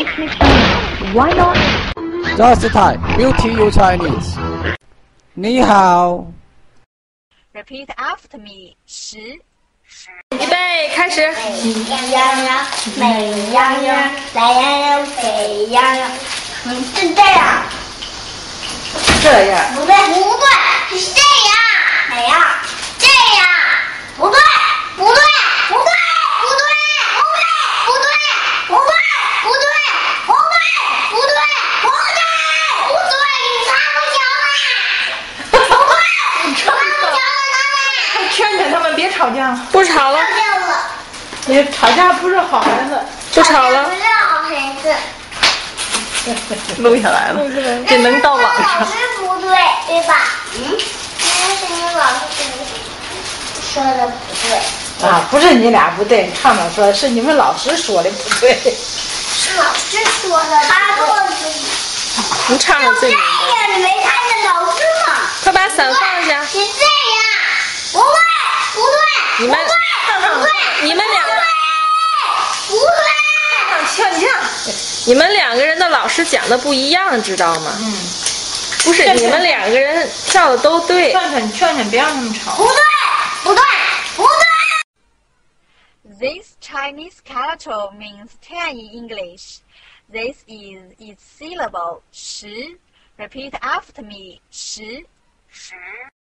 teach me Chinese. Why not? Just time, beauty you Chinese. 你好。 Repeat after me. 10。 预备，开始。 喜羊羊，美羊羊，懒羊羊，沸羊羊。是这样。 这样。 不对，不对，是这样。哪样？这样。不对，不对，不对，不对，不对，不对，不对，不对，不对，不对，不对，不对，你擦不着了。不对，你擦不着了，奶奶。 劝劝他们别吵架了。 不吵了。 你吵架不是好孩子。 不吵了。 不是好孩子。 录下来了，这能到网上。 老师不对，对吧？应该是你老师说的不对。 啊，不是你俩不对，唱长说是你们老师说的不对。 是老师说的，他说的。 你唱的最明白。 这样，你没看见老师吗？ 快把伞放下。 是这样，不对，不对， 你们， 不对， 你们两个， 不对， 劝架。 你们两个人的老师讲的不一样，知道吗？不是，你们两个人跳的都对。 劝劝，别让他们吵。 不对，不对，不对。 This Chinese character means 10 in English. This is its syllable 10. Repeat after me 10.